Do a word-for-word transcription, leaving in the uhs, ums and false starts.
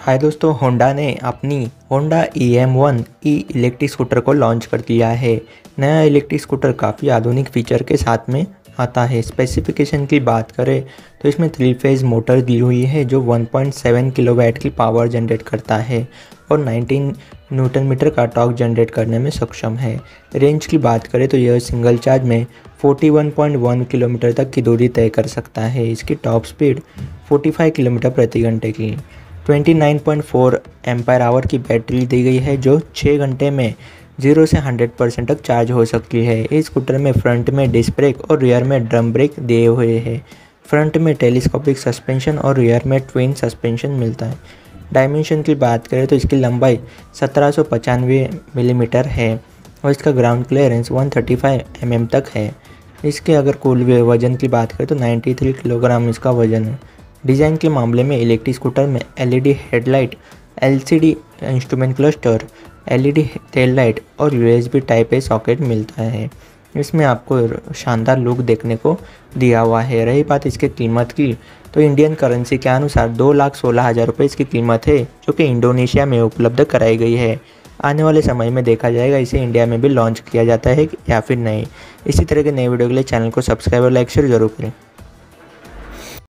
हाय दोस्तों, होंडा ने अपनी Honda E M one E electric scooter को लॉन्च कर दिया है। नया इलेक्ट्रिक स्कूटर काफ़ी आधुनिक फीचर के साथ में आता है। स्पेसिफिकेशन की बात करें तो इसमें थ्री फेज़ मोटर दी हुई है जो वन पॉइंट सेवन किलोवाट की पावर जनरेट करता है और नाइनटीन न्यूटन मीटर का टॉर्क जनरेट करने में सक्षम है। रेंज की बात करें तो यह सिंगल चार्ज में इकतालीस पॉइंट एक किलोमीटर तक की दूरी तय कर सकता है। इसकी टॉप स्पीड पैंतालीस किलोमीटर प्रति घंटे की उनतीस पॉइंट चार एम्पायर आवर की बैटरी दी गई है जो छः घंटे में जीरो से हंड्रेड परसेंट तक चार्ज हो सकती है। इस स्कूटर में फ्रंट में डिस्क ब्रेक और रियर में ड्रम ब्रेक दिए हुए हैं। फ्रंट में टेलीस्कोपिक सस्पेंशन और रियर में ट्विन सस्पेंशन मिलता है। डायमेंशन की बात करें तो इसकी लंबाई सत्रह सौ पचानवे मिलीमीटर है और इसका ग्राउंड क्लियरेंस एक सौ पैंतीस एम एम तक है। इसके अगर कुल वजन की बात करें तो तिरानवे किलोग्राम इसका वजन है। डिज़ाइन के मामले में इलेक्ट्रिक स्कूटर में L E D headlight, L C D instrument cluster, L E D tail light और U S B type A socket मिलता है। इसमें आपको शानदार लुक देखने को दिया हुआ है। रही बात इसके कीमत की तो इंडियन करेंसी के अनुसार दो लाख सोलह हज़ार रुपये इसकी कीमत है जो कि इंडोनेशिया में उपलब्ध कराई गई है। आने वाले समय में देखा जाएगा इसे इंडिया में भी लॉन्च किया जाता है या फिर नहीं। इसी तरह के नए वीडियो के लिए चैनल को सब्सक्राइब और लाइक शेयर जरूर करें।